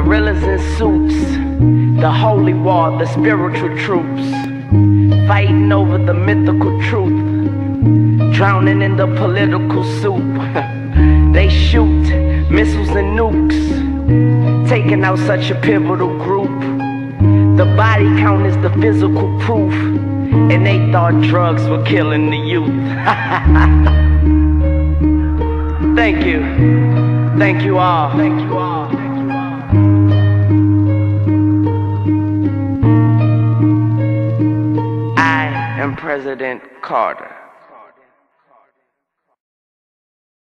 Gorillas in suits, the holy war, the spiritual troops, fighting over the mythical truth, drowning in the political soup. They shoot missiles and nukes, taking out such a pivotal group. The body count is the physical proof, and they thought drugs were killing the youth. Thank you. Thank you all. Thank you all. I am President Carter.